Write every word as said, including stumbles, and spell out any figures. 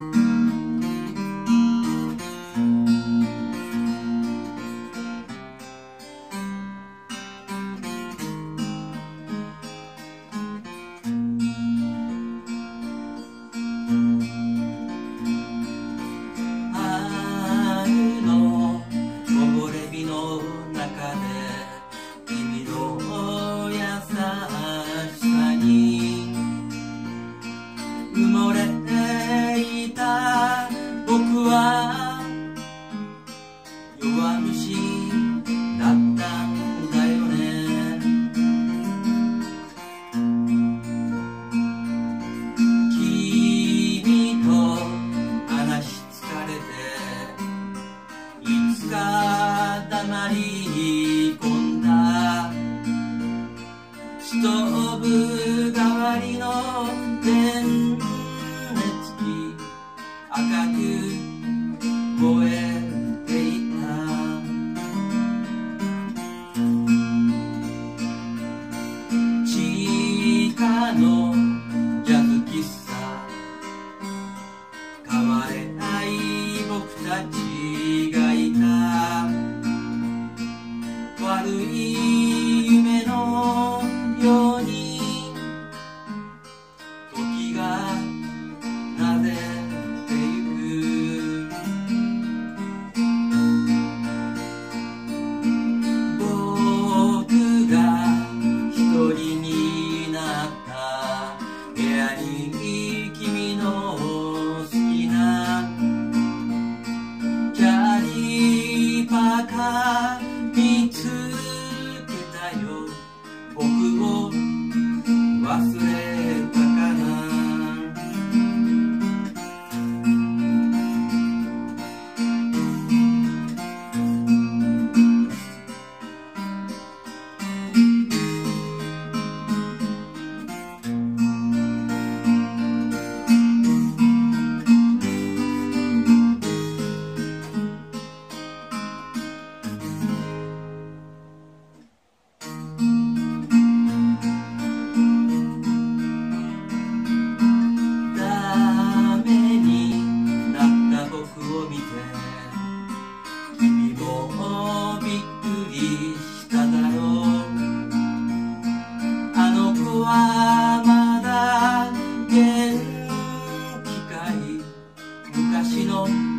弱虫だったんだよね。君と話し疲れていつか黙り込んだストーブ代わりの電熱器赤く燃えのジャズ喫茶変われない僕たちがいた。悪い夢のように時がなぜてゆく。僕が一人に君の好きなキャリーパーカー見つけたよ。僕を忘れたかな。君もびっくりしただろう。あの子はまだ元気かい。昔の